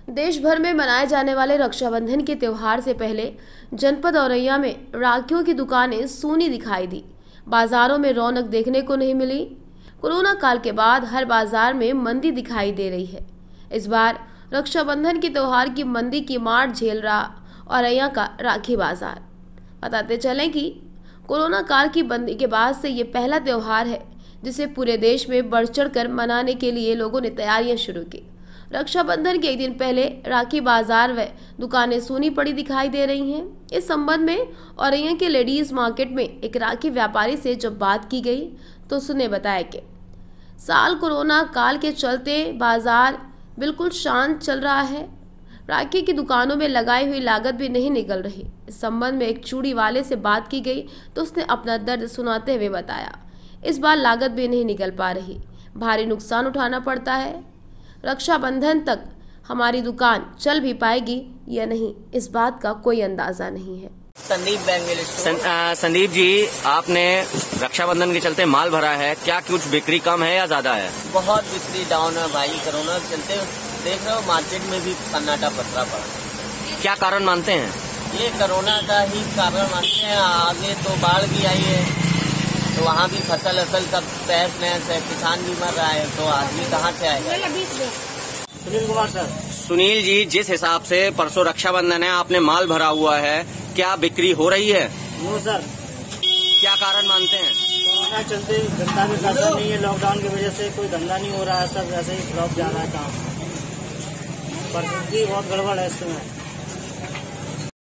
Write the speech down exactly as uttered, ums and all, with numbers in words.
देश भर में मनाए जाने वाले रक्षाबंधन के त्यौहार से पहले जनपद औरैया में राखियों की दुकानें सूनी दिखाई दी। बाजारों में रौनक देखने को नहीं मिली। कोरोना काल के बाद हर बाजार में मंदी दिखाई दे रही है। इस बार रक्षाबंधन के त्यौहार की मंदी की मार झेल रहा औरैया का राखी बाजार। बताते चलें कि कोरोना काल की बंदी के बाद से ये पहला त्यौहार है जिसे पूरे देश में बढ़ चढ़ कर मनाने के लिए लोगों ने तैयारियां शुरू की। रक्षाबंधन के एक दिन पहले राखी बाजार व दुकानें सूनी पड़ी दिखाई दे रही हैं। इस संबंध में औरैया के लेडीज मार्केट में एक राखी व्यापारी से जब बात की गई तो उसने बताया कि साल कोरोना काल के चलते बाजार बिल्कुल शांत चल रहा है। राखी की दुकानों में लगाई हुई लागत भी नहीं निकल रही। इस संबंध में एक चूड़ी वाले से बात की गई तो उसने अपना दर्द सुनाते हुए बताया, इस बार लागत भी नहीं निकल पा रही, भारी नुकसान उठाना पड़ता है। रक्षाबंधन तक हमारी दुकान चल भी पाएगी या नहीं, इस बात का कोई अंदाजा नहीं है। संदीप बैंगल सं, आ, संदीप जी, आपने रक्षाबंधन के चलते माल भरा है, क्या कुछ बिक्री कम है या ज्यादा है? बहुत बिक्री डाउन है भाई। कोरोना के चलते देख रहे हो मार्केट में भी सन्नाटा पसरा पड़ा। क्या कारण मानते हैं? ये कोरोना का ही कारण मानते हैं। आगे तो बाढ़ भी आई है तो वहाँ भी फसल असल सब तहस नहस है, किसान भी मर रहा है, तो आदमी कहाँ से आएगा। सुनील कुमार सर। सुनील जी, जिस हिसाब से परसों रक्षाबंधन है, आपने माल भरा हुआ है, क्या बिक्री हो रही है? No sir. क्या कारण मानते हैं? कोरोना के चलते धंधा भी खासा नहीं है। लॉकडाउन की वजह से कोई धंधा नहीं हो रहा है, सब ऐसे ही फ्लॉप जा रहा है काम। परिस्थिति बहुत गड़बड़ है इस समय।